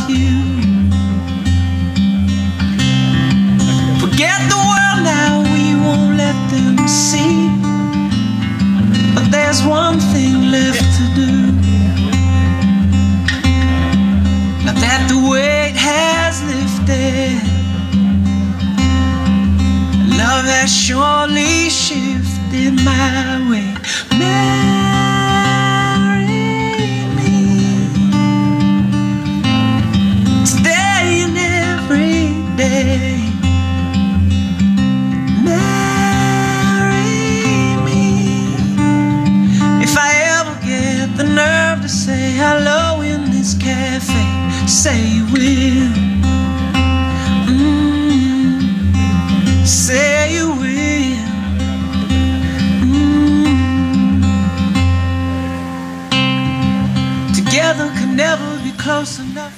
you. Forget the world now, we won't let them see. But there's one thing left to do. Now that the weight has lifted, love has surely shifted my way. Marry me, today and every day. Marry me, if I ever get the nerve to say hello in this cafe, say you will. Say you will. Together can never be close enough.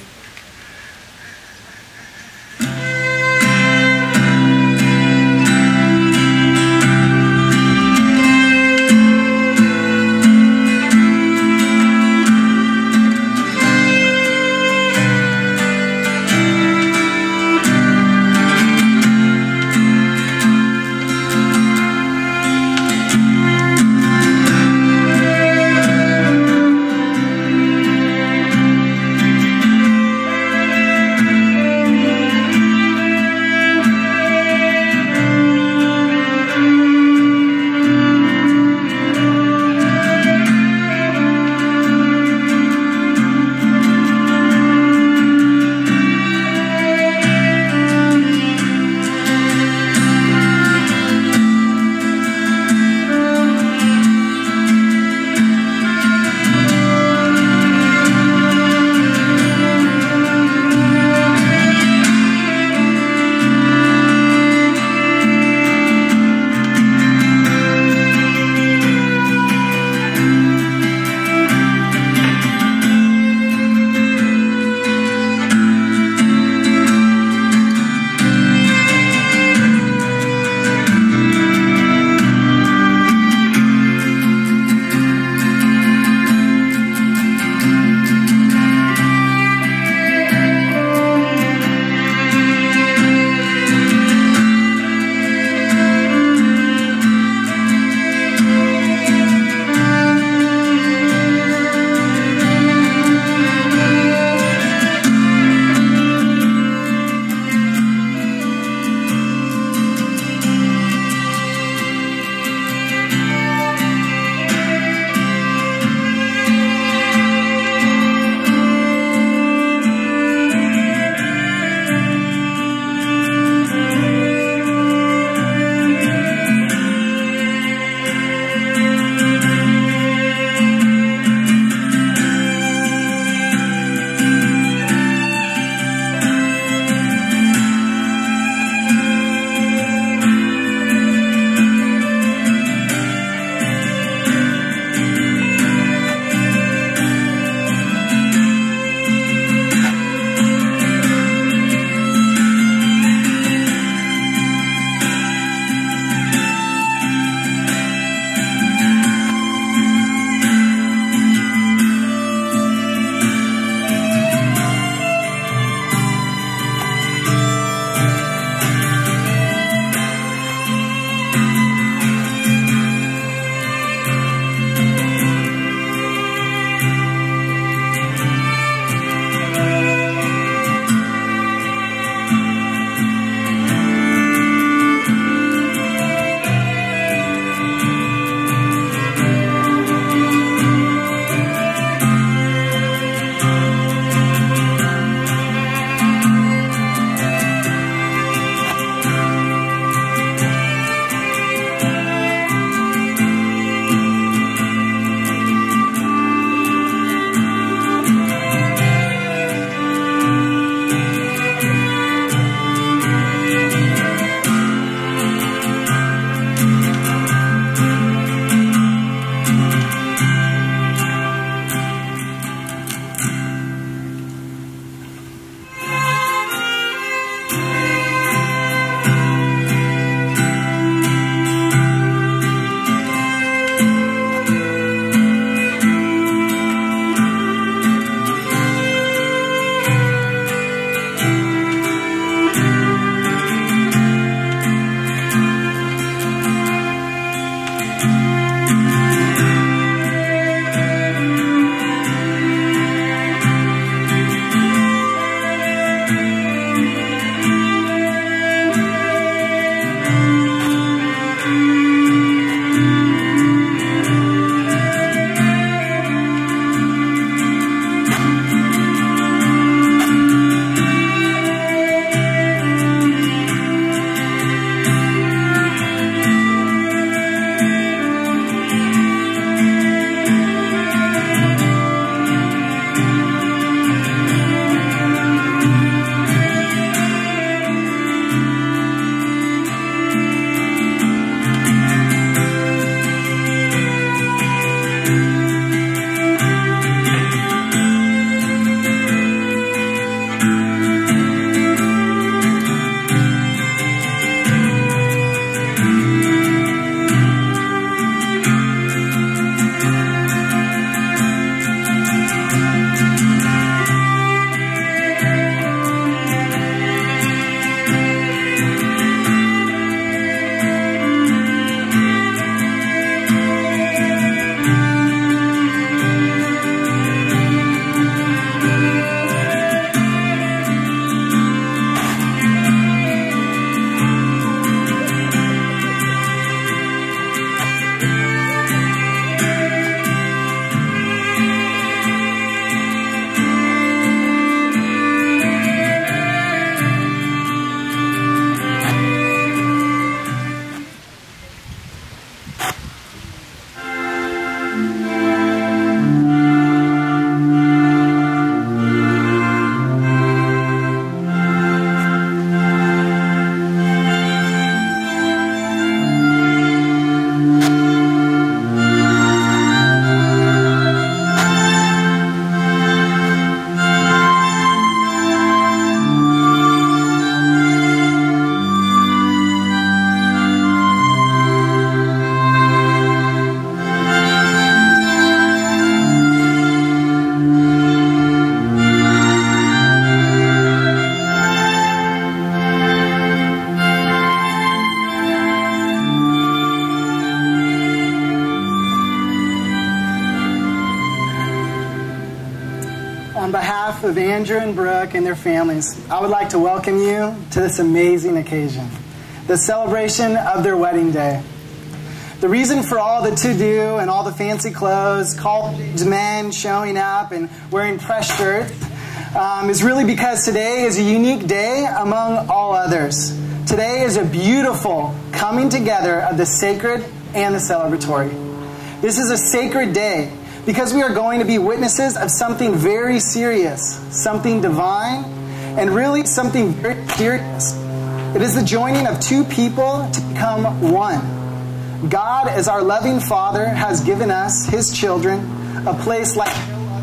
and Brooke and their families, I would like to welcome you to this amazing occasion, the celebration of their wedding day. The reason for all the to-do and all the fancy clothes, college men showing up and wearing press shirts, is really because today is a unique day among all others. Today is a beautiful coming together of the sacred and the celebratory. This is a sacred day because we are going to be witnesses of something very serious, something divine, and really something very serious. It is the joining of two people to become one. God, as our loving Father, has given us, His children, a place like no other,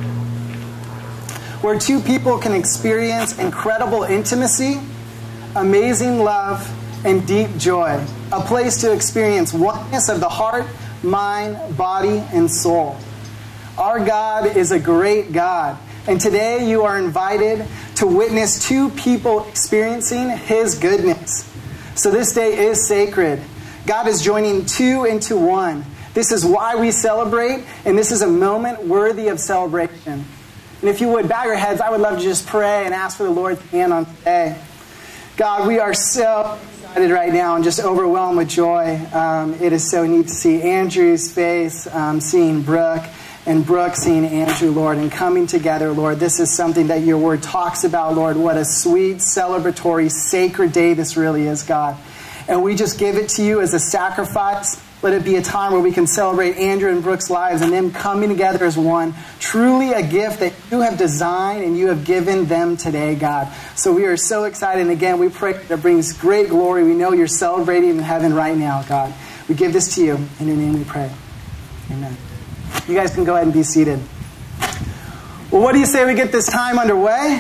where two people can experience incredible intimacy, amazing love, and deep joy. A place to experience oneness of the heart, mind, body, and soul. Our God is a great God, and today you are invited to witness two people experiencing His goodness. So this day is sacred. God is joining two into one. This is why we celebrate, and this is a moment worthy of celebration. And if you would, bow your heads. I would love to just pray and ask for the Lord's hand on today. God, we are so excited right now and just overwhelmed with joy. It is so neat to see Andrew's face, seeing Brooke, and Brooke seeing Andrew, Lord, and coming together, Lord. This is something that your word talks about, Lord. What a sweet, celebratory, sacred day this really is, God. And we just give it to you as a sacrifice. Let it be a time where we can celebrate Andrew and Brooke's lives and them coming together as one. Truly a gift that you have designed and you have given them today, God. So we are so excited. And again, we pray that brings great glory. We know you're celebrating in heaven right now, God. We give this to you. In your name we pray. Amen. You guys can go ahead and be seated. Well, what do you say we get this time underway?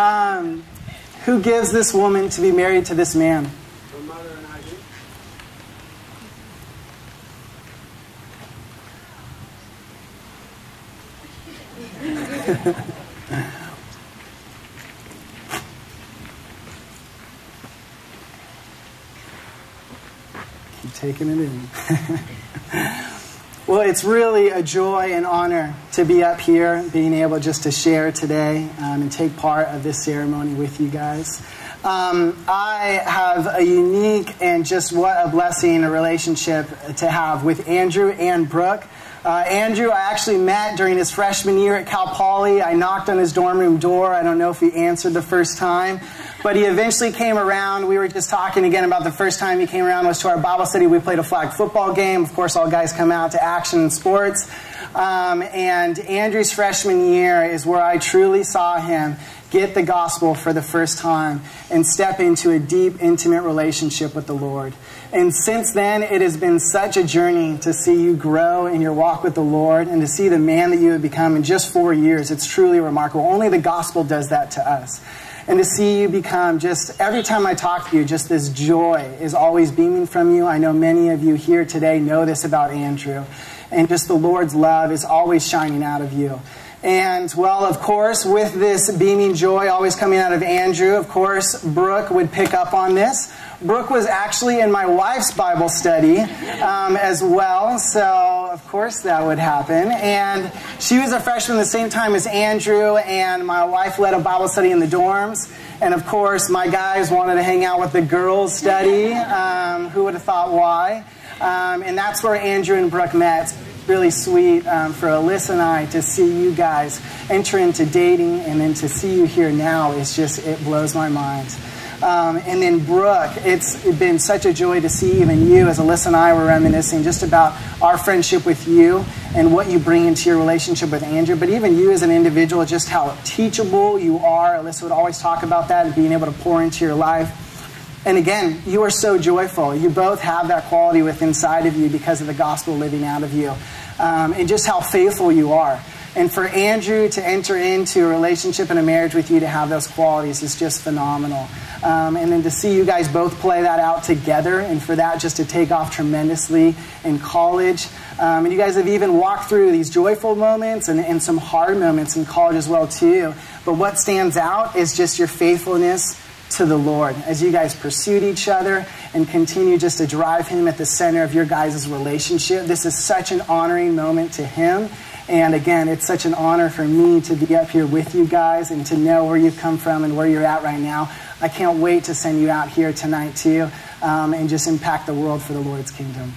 Who gives this woman to be married to this man? Her mother and I do. Keep taking it in. Well, it's really a joy and honor to be up here, being able just to share today and take part of this ceremony with you guys. I have a unique and just what a blessing, a relationship to have with Andrew and Brooke. Andrew, I actually met during his freshman year at Cal Poly. I knocked on his dorm room door. I don't know if he answered the first time, but he eventually came around. We were just talking again about the first time he came around was to our Bible study. We played a flag football game. Of course, all guys come out to action and sports. And Andrew's freshman year is where I truly saw him get the gospel for the first time and step into a deep, intimate relationship with the Lord. And since then, it has been such a journey to see you grow in your walk with the Lord and to see the man that you have become in just 4 years. It's truly remarkable. Only the gospel does that to us. And to see you become just, every time I talk to you, just this joy is always beaming from you. I know many of you here today know this about Andrew. And just the Lord's love is always shining out of you. And, well, of course, with this beaming joy always coming out of Andrew, of course, Brooke would pick up on this. Brooke was actually in my wife's Bible study as well, so of course that would happen. And she was a freshman the same time as Andrew, and my wife led a Bible study in the dorms. And of course, my guys wanted to hang out with the girls' study. Who would have thought why? And that's where Andrew and Brooke met. Really sweet for Alyssa and I to see you guys enter into dating, and then to see you here now is just, it blows my mind. And then Brooke, it's been such a joy to see even you, as Alyssa and I were reminiscing just about our friendship with you and what you bring into your relationship with Andrew, but even you as an individual, just how teachable you are. Alyssa would always talk about that and being able to pour into your life. And again, you are so joyful. You both have that quality within inside of you because of the gospel living out of you. And just how faithful you are. And for Andrew to enter into a relationship and a marriage with you to have those qualities is just phenomenal. And then to see you guys both play that out together, and for that just to take off tremendously in college. And you guys have even walked through these joyful moments and some hard moments in college as well too. But what stands out is just your faithfulness to the Lord as you guys pursued each other and continue just to drive Him at the center of your guys' relationship. This is such an honoring moment to Him, And again, it's such an honor for me to be up here with you guys and to know where you've come from and where you're at right now. I can't wait to send you out here tonight too, and just impact the world for the Lord's kingdom.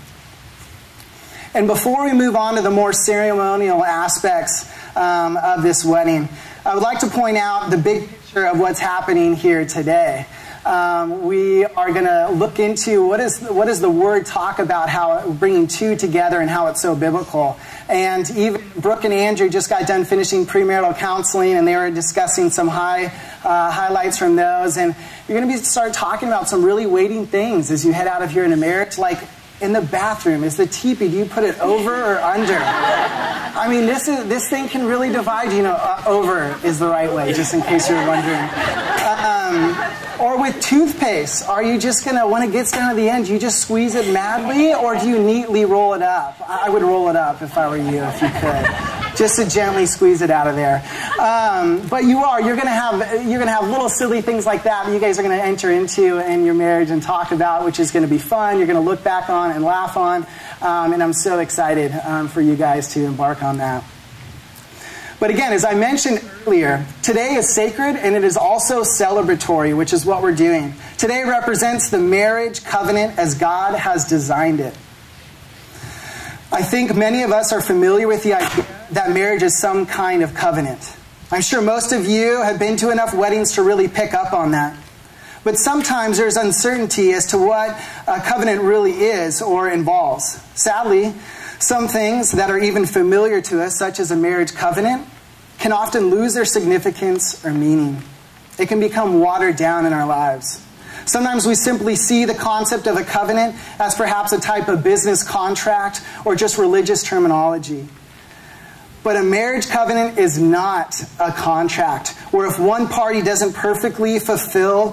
And before we move on to the more ceremonial aspects of this wedding, I would like to point out the big picture of what's happening here today. We are going to look into what does the Word talk about, how bringing two together and how it's so biblical. And even Brooke and Andrew just got done finishing premarital counseling, and they were discussing some highlights from those. And you're going to start talking about some really weighty things as you head out of here in a marriage, like in the bathroom. Is the teepee, do you put it over or under? I mean, this thing can really divide you. Over is the right way, just in case you're wondering. Or with toothpaste, are you just going to, when it gets down to the end, you just squeeze it madly, or do you neatly roll it up? I would roll it up if I were you, if you could. Just to gently squeeze it out of there. But you're going to have little silly things like that you guys are going to enter into in your marriage and talk about, which is going to be fun. You're going to look back on and laugh on. And I'm so excited for you guys to embark on that. But again, as I mentioned earlier, today is sacred and it is also celebratory, which is what we're doing. Today represents the marriage covenant as God has designed it. I think many of us are familiar with the idea that marriage is some kind of covenant. I'm sure most of you have been to enough weddings to really pick up on that. But sometimes there's uncertainty as to what a covenant really is or involves. Sadly, some things that are even familiar to us, such as a marriage covenant, can often lose their significance or meaning. It can become watered down in our lives. Sometimes we simply see the concept of a covenant as perhaps a type of business contract or just religious terminology. But a marriage covenant is not a contract where if one party doesn't perfectly fulfill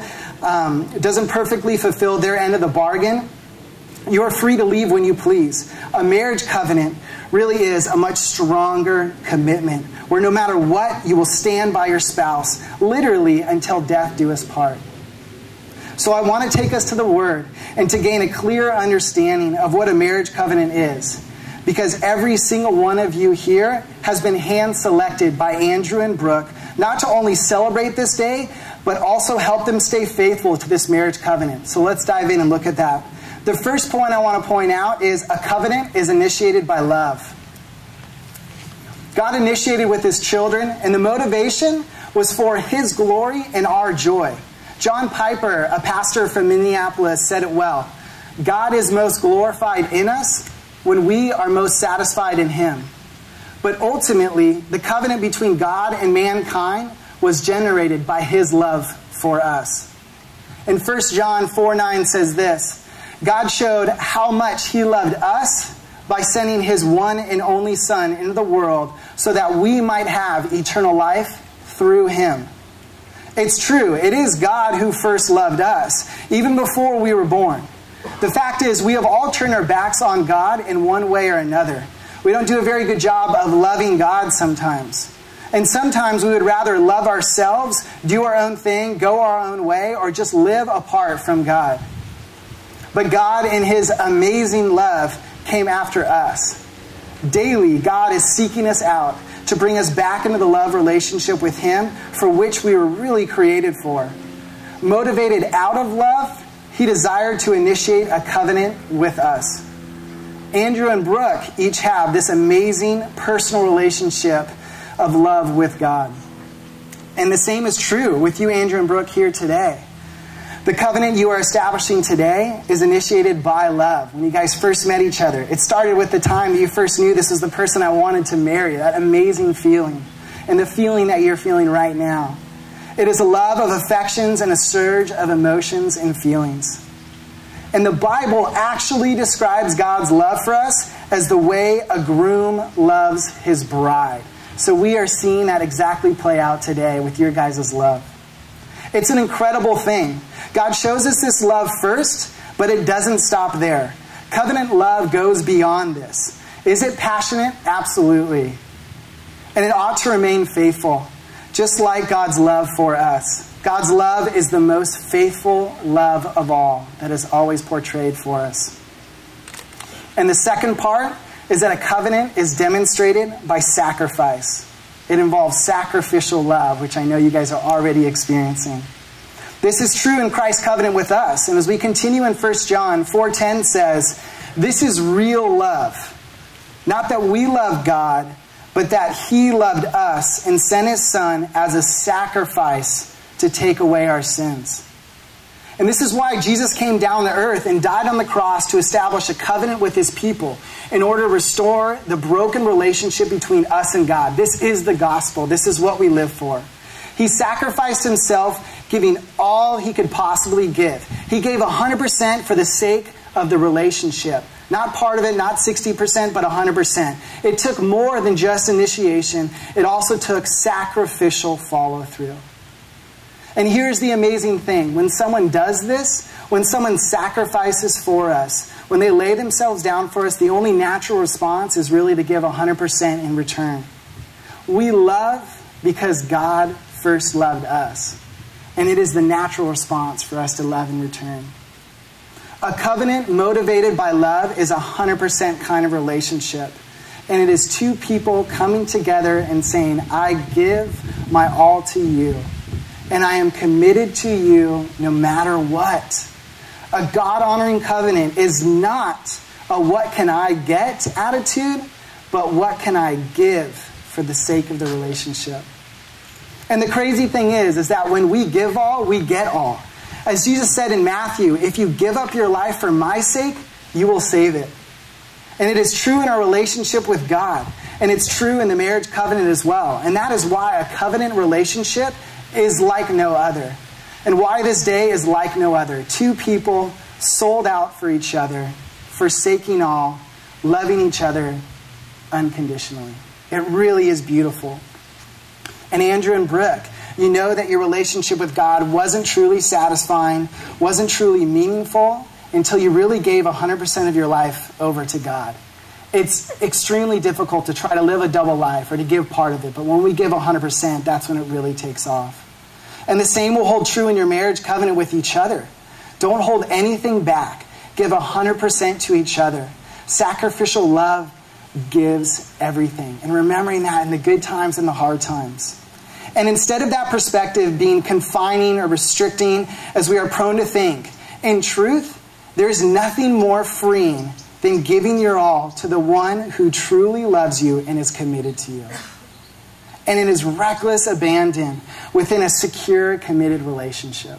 their end of the bargain, you are free to leave when you please. A marriage covenant really is a much stronger commitment where no matter what, you will stand by your spouse, literally until death do us part. So I want to take us to the Word and to gain a clear understanding of what a marriage covenant is. Because every single one of you here has been hand-selected by Andrew and Brooke, not to only celebrate this day, but also help them stay faithful to this marriage covenant. So let's dive in and look at that. The first point I want to point out is a covenant is initiated by love. God initiated with His children, and the motivation was for His glory and our joy. John Piper, a pastor from Minneapolis, said it well. God is most glorified in us when we are most satisfied in Him. But ultimately, the covenant between God and mankind was generated by His love for us. In 1 John 4:9 says this, God showed how much He loved us by sending His one and only Son into the world so that we might have eternal life through Him. It's true, it is God who first loved us, even before we were born. The fact is, we have all turned our backs on God in one way or another. We don't do a very good job of loving God sometimes. And sometimes we would rather love ourselves, do our own thing, go our own way, or just live apart from God. But God, in His amazing love, came after us. Daily, God is seeking us out to bring us back into the love relationship with Him for which we were really created for. Motivated out of love, He desired to initiate a covenant with us. Andrew and Brooke each have this amazing personal relationship of love with God. And the same is true with you, Andrew and Brooke, here today. The covenant you are establishing today is initiated by love. When you guys first met each other, it started with the time that you first knew this is the person I wanted to marry, that amazing feeling, and the feeling that you're feeling right now. It is a love of affections and a surge of emotions and feelings. And the Bible actually describes God's love for us as the way a groom loves his bride. So we are seeing that exactly play out today with your guys' love. It's an incredible thing. God shows us this love first, but it doesn't stop there. Covenant love goes beyond this. Is it passionate? Absolutely. And it ought to remain faithful, just like God's love for us. God's love is the most faithful love of all that is always portrayed for us. And the second part is that a covenant is demonstrated by sacrifice. It involves sacrificial love, which I know you guys are already experiencing. This is true in Christ's covenant with us. And as we continue in 1 John 4:10 says, this is real love. Not that we love God, but that he loved us and sent his Son as a sacrifice to take away our sins. And this is why Jesus came down to earth and died on the cross to establish a covenant with his people in order to restore the broken relationship between us and God. This is the gospel. This is what we live for. He sacrificed himself, giving all he could possibly give. He gave 100% for the sake of the relationship. Not part of it, not 60%, but 100%. It took more than just initiation. It also took sacrificial follow-through. And here's the amazing thing. When someone does this, when someone sacrifices for us, when they lay themselves down for us, the only natural response is really to give 100% in return. We love because God first loved us. And it is the natural response for us to love in return. A covenant motivated by love is a 100% kind of relationship. And it is two people coming together and saying, I give my all to you. And I am committed to you no matter what. A God-honoring covenant is not a what can I get attitude, but what can I give for the sake of the relationship. And the crazy thing is that when we give all, we get all. As Jesus said in Matthew, if you give up your life for my sake, you will save it. And it is true in our relationship with God. And it's true in the marriage covenant as well. And that is why a covenant relationship is like no other. And why this day is like no other. Two people sold out for each other, forsaking all, loving each other unconditionally. It really is beautiful. And Andrew and Brooke, you know that your relationship with God wasn't truly satisfying, wasn't truly meaningful until you really gave 100% of your life over to God. It's extremely difficult to try to live a double life or to give part of it. But when we give 100%, that's when it really takes off. And the same will hold true in your marriage covenant with each other. Don't hold anything back. Give 100% to each other. Sacrificial love gives everything. And remembering that in the good times and the hard times. And instead of that perspective being confining or restricting, as we are prone to think, in truth, there's nothing more freeing than giving your all to the one who truly loves you and is committed to you. And in his reckless abandon within a secure, committed relationship.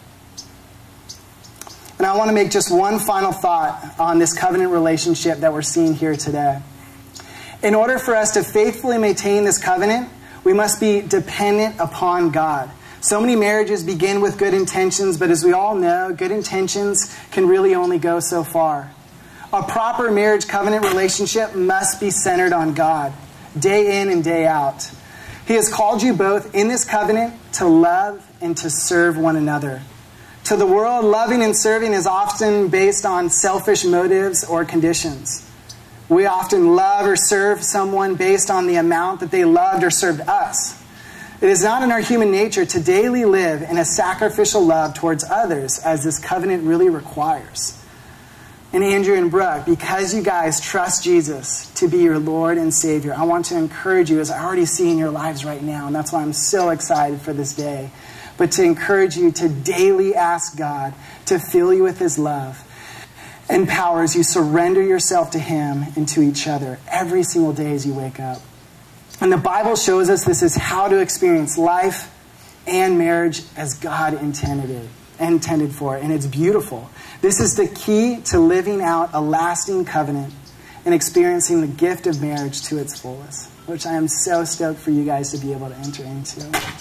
And I want to make just one final thought on this covenant relationship that we're seeing here today. In order for us to faithfully maintain this covenant, we must be dependent upon God. So many marriages begin with good intentions, but as we all know, good intentions can really only go so far. A proper marriage covenant relationship must be centered on God, day in and day out. He has called you both in this covenant to love and to serve one another. To the world, loving and serving is often based on selfish motives or conditions. We often love or serve someone based on the amount that they loved or served us. It is not in our human nature to daily live in a sacrificial love towards others as this covenant really requires. And Andrew and Brooke, because you guys trust Jesus to be your Lord and Savior, I want to encourage you, as I already see in your lives right now, and that's why I'm so excited for this day, but to encourage you to daily ask God to fill you with his love and power as you surrender yourself to him and to each other every single day as you wake up. And the Bible shows us this is how to experience life and marriage as God intended for it. And it's beautiful. This is the key to living out a lasting covenant and experiencing the gift of marriage to its fullest, which I am so stoked for you guys to be able to enter into.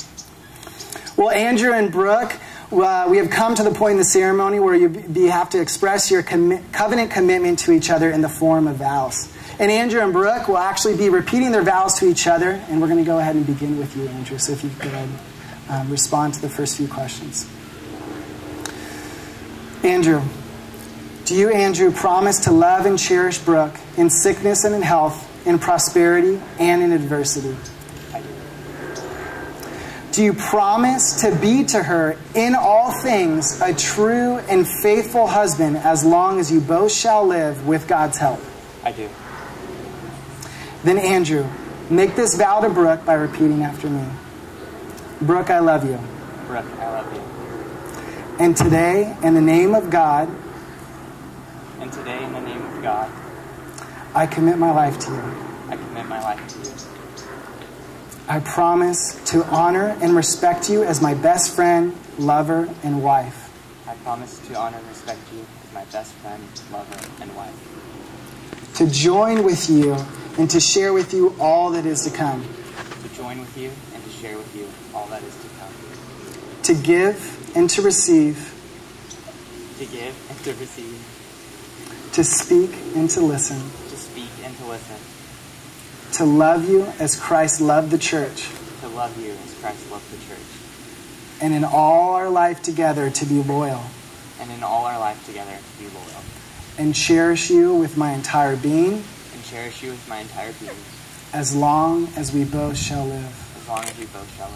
Well, Andrew and Brooke, we have come to the point in the ceremony where you have to express your covenant commitment to each other in the form of vows. And Andrew and Brooke will actually be repeating their vows to each other. And we're going to go ahead and begin with you, Andrew. So if you could respond to the first few questions. Andrew, do you, Andrew, promise to love and cherish Brooke in sickness and in health, in prosperity and in adversity? I do. Do you promise to be to her in all things a true and faithful husband as long as you both shall live with God's help? I do. Then Andrew, make this vow to Brooke by repeating after me. Brooke, I love you. Brooke, I love you. And today, in the name of God, And today, in the name of God, I commit my life to you. I commit my life to you. I promise to honor and respect you as my best friend, lover, and wife. I promise to honor and respect you as my best friend, lover, and wife. To join with you and to share with you all that is to come. To join with you and to share with you all that is to come. To give and to receive. To give and to receive. To speak and to listen. To speak and to listen. To love you as Christ loved the church. To love you as Christ loved the church. And in all our life together to be loyal. And in all our life together to be loyal. And cherish you with my entire being. And cherish you with my entire being. As long as we both shall live. As long as we both shall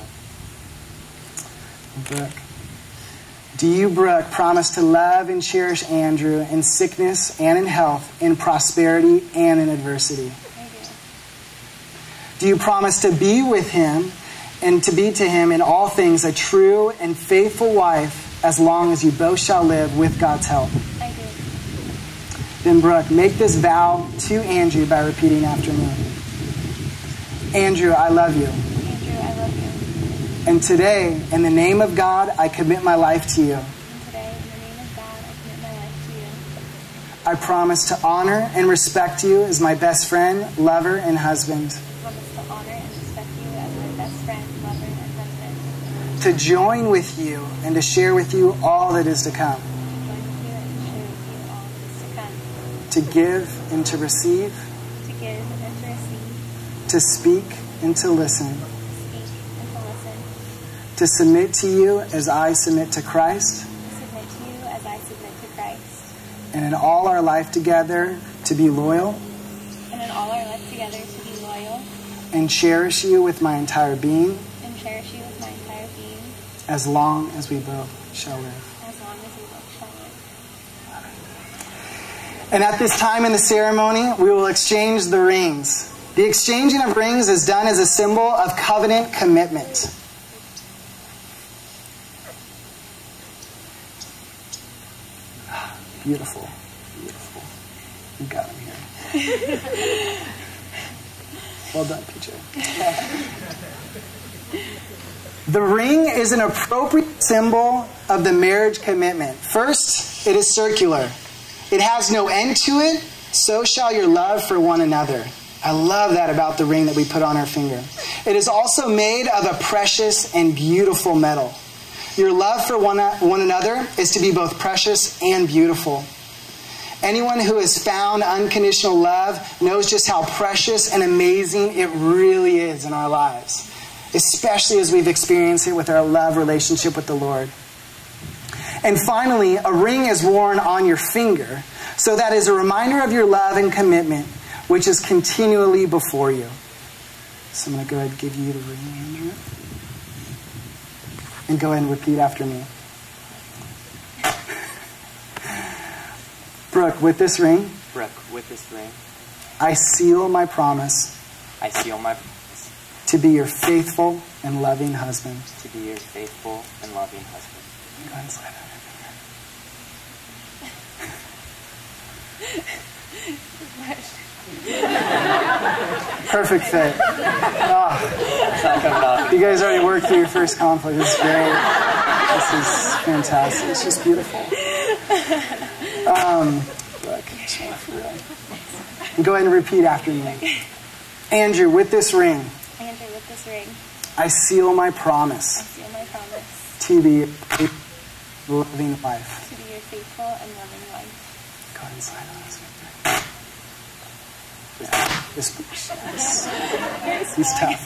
live. Brooke. Do you, Brooke, promise to love and cherish Andrew in sickness and in health, in prosperity and in adversity? I do. Do you promise to be with him and to be to him in all things a true and faithful wife as long as you both shall live with God's help? I do. Then, Brooke, make this vow to Andrew by repeating after me. Andrew, I love you. Andrew, I love you. And today, in the name of God, I commit my life to you. And today, in the name of God, I commit my life to you. I promise to honor and respect you as my best friend, lover, and husband. I promise to honor and respect you as my best friend, lover, and husband. To join with you and to share with you all that is to come. To join with you and to share with you all that is to come. To give and to receive. To give and to receive. To speak and to listen. To speak and to listen. To submit to you as I submit to Christ. To submit to you as I submit to Christ. And in all our life together to be loyal. And in all our life together to be loyal. And cherish you with my entire being. And cherish you with my entire being. As long as we both shall live. As long as we both shall live. And at this time in the ceremony, we will exchange the rings. The exchanging of rings is done as a symbol of covenant commitment. Beautiful. Beautiful. You got him here. Well done, PJ. The ring is an appropriate symbol of the marriage commitment. First, it is circular. It has no end to it, so shall your love for one another. I love that about the ring that we put on our finger. It is also made of a precious and beautiful metal. Your love for one another is to be both precious and beautiful. Anyone who has found unconditional love knows just how precious and amazing it really is in our lives, especially as we've experienced it with our love relationship with the Lord. And finally, a ring is worn on your finger, so that is a reminder of your love and commitment, which is continually before you. So I'm going to go ahead and give you the ring, Andrew. And go ahead and repeat after me. Brooke, with this ring, Brooke, with this ring, I seal my promise I seal my promise to be your faithful and loving husband. to be your faithful and loving husband. Go ahead and slide that Perfect fit. Oh, It's not coming off. you guys already worked through your first conflict. This is great. This is fantastic. It's just beautiful. Look, just want for real. And go ahead and repeat after me. Andrew, with this ring, Andrew, with this ring, I seal my I promise seal my promise to be a loving wife. to be your faithful and loving wife. Go ahead and slide on this. He's tough.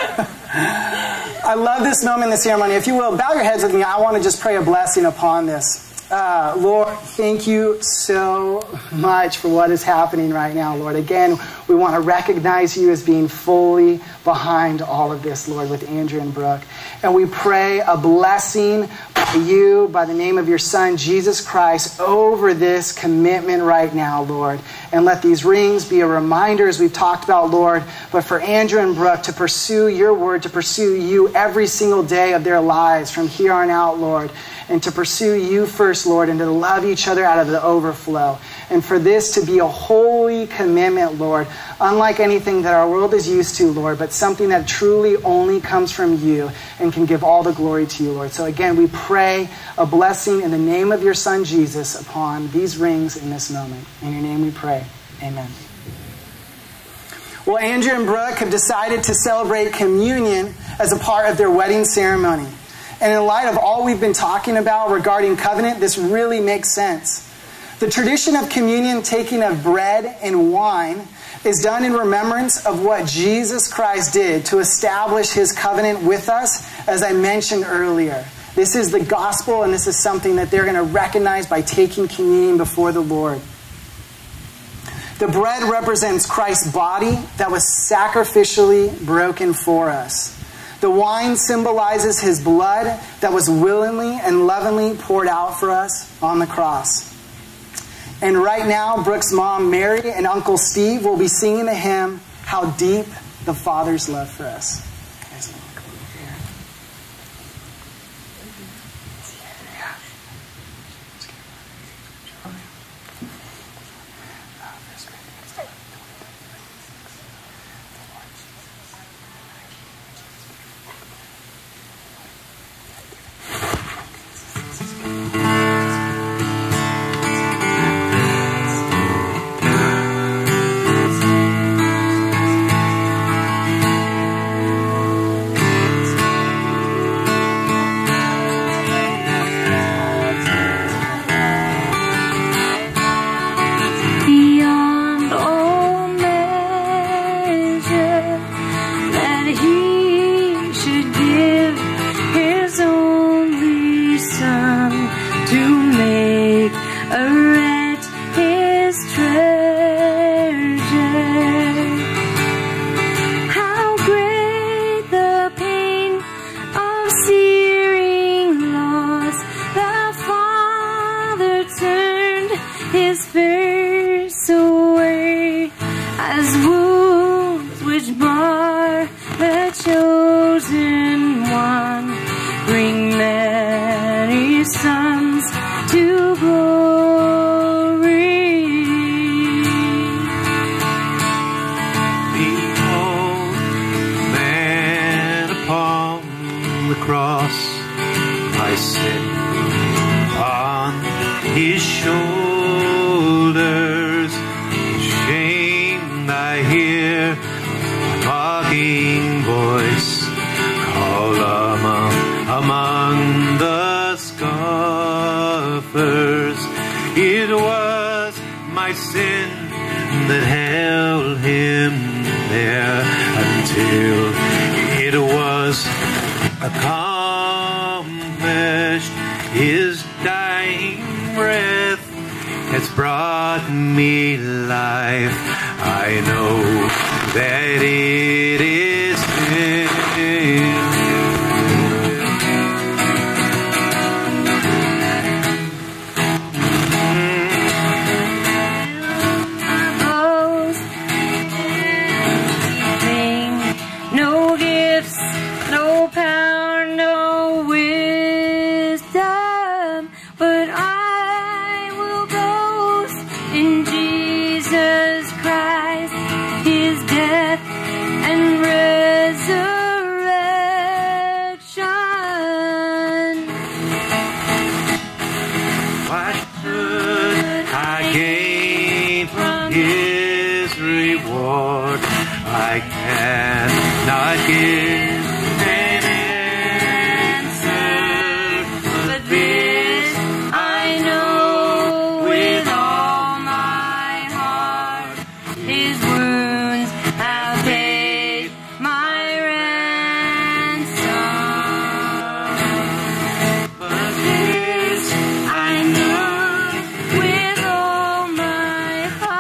I love this moment in the ceremony. If you will, bow your heads with me. I want to just pray a blessing upon this. Lord, thank you so much for what is happening right now, Lord. Again, we want to recognize you as being fully behind all of this, Lord, with Andrew and Brooke. And we pray a blessing you, by the name of your Son, Jesus Christ, over this commitment right now, Lord. And let these rings be a reminder, as we've talked about, Lord, but for Andrew and Brooke to pursue your word, to pursue you every single day of their lives from here on out, Lord. And to pursue you first, Lord, and to love each other out of the overflow. And for this to be a holy commitment, Lord, unlike anything that our world is used to, Lord, but something that truly only comes from you and can give all the glory to you, Lord. So again, we pray a blessing in the name of your Son, Jesus, upon these rings in this moment. In your name we pray. Amen. Well, Andrew and Brooke have decided to celebrate communion as a part of their wedding ceremony. And in light of all we've been talking about regarding covenant, this really makes sense. The tradition of communion, taking of bread and wine, is done in remembrance of what Jesus Christ did to establish his covenant with us, as I mentioned earlier. This is the gospel, and this is something that they're going to recognize by taking communion before the Lord. The bread represents Christ's body that was sacrificially broken for us. The wine symbolizes his blood that was willingly and lovingly poured out for us on the cross. And right now, Brooke's mom, Mary, and Uncle Steve will be singing the hymn, How Deep the Father's Love for Us.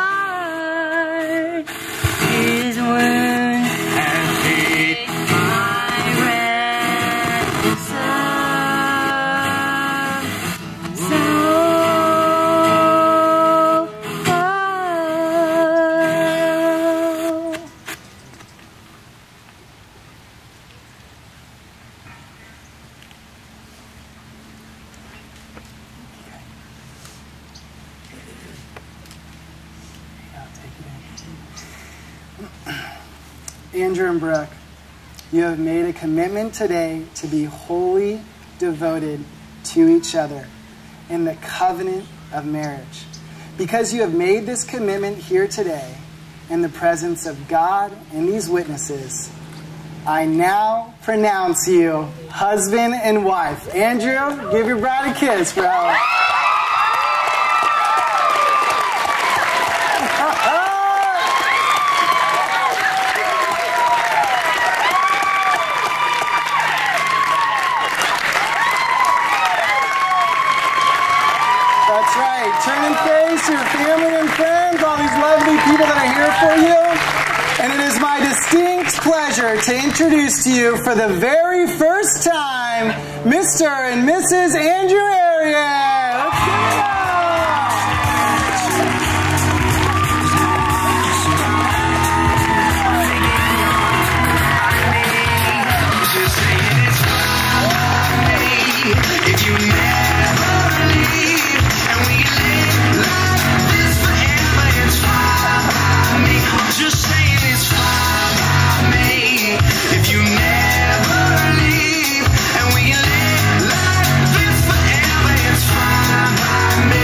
His wounds have paid my Andrew and Brooke, you have made a commitment today to be wholly devoted to each other in the covenant of marriage. Because you have made this commitment here today in the presence of God and these witnesses, I now pronounce you husband and wife. Andrew, give your bride a kiss, bro. That's right. Turn and face your family and friends, all these lovely people that are here for you. And it is my distinct pleasure to introduce to you for the very first time, Mr. and Mrs. Andrew Arias. Let's give it up. If you never leave and we live like this forever, it's fine by me. Just saying it's fine by me. If you never leave and we live like this forever, it's fine by me.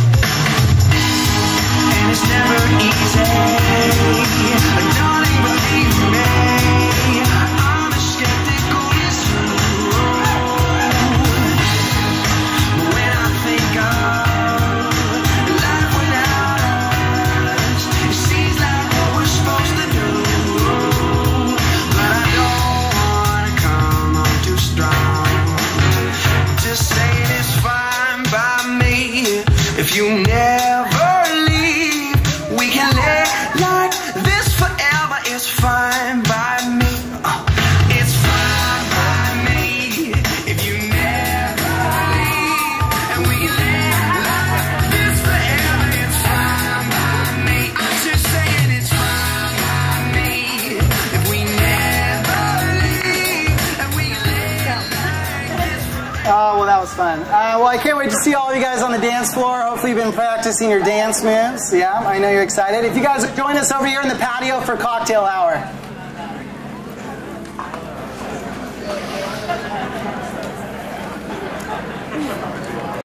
And it's never easy, darling, believe me. I'm a skeptic on this road. If you never leave, we can live like this forever. It's fine by me. It's fine by me. If you never leave, and we live like this forever, it's fine by me. I'm just saying it's fine by me. If we never leave, and we live like this forever. Oh, well, that was fun. Well, I can't wait to see all of you guys on the dance floor. Hopefully you've been practicing your dance moves. Yeah, I know you're excited. If you guys join us over here in the patio for cocktail hour.